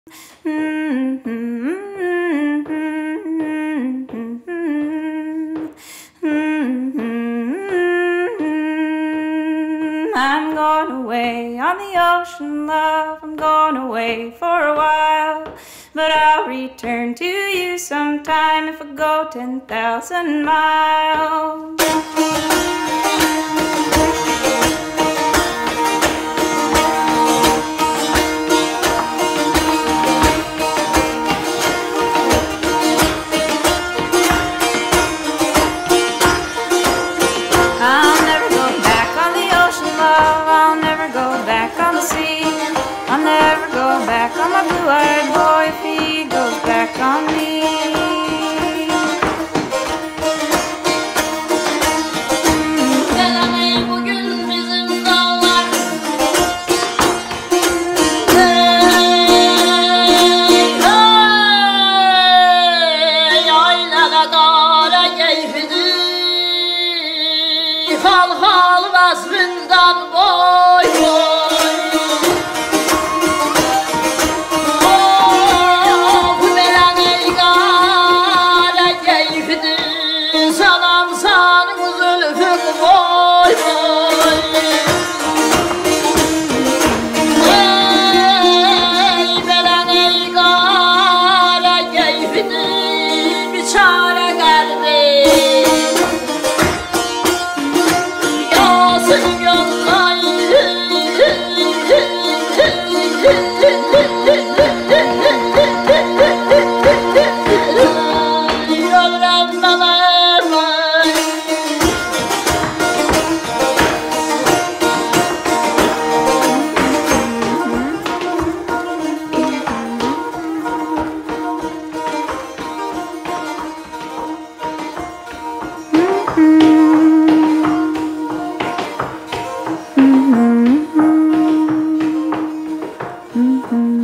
I'm going away on the ocean, love. I'm going away for a while, but I'll return to you sometime if I go 10,000 miles. I'll never go back on the ocean, love. I'll never go back on the sea. I'll never go back on my blue-eyed boy if he goes back on me. Gelemeyi bugün bizim dağlar, yaylada kara keyfidi, hal hal vasfından boy boy. Of veren ey kara keyfidi, salam sanın zülfün boy boy. Ey veren ey kara keyfidi, bir çare kalbim. Yasın yollayı, yollanmalar. Mm-hmm.